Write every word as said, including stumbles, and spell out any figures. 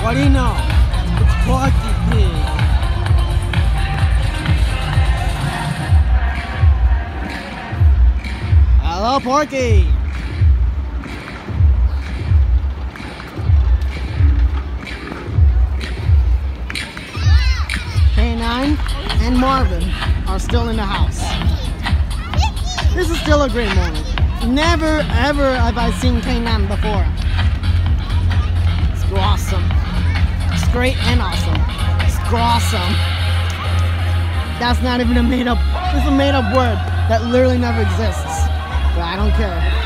What do you know? It's Porky Pig. Hello, Porky. K nine and Marvin are still in the house. This is still a great moment. Never ever have I seen K nine before. It's awesome. It's great and awesome. It's awesome. That's not even a made up, it's a made up word that literally never exists. But I don't care.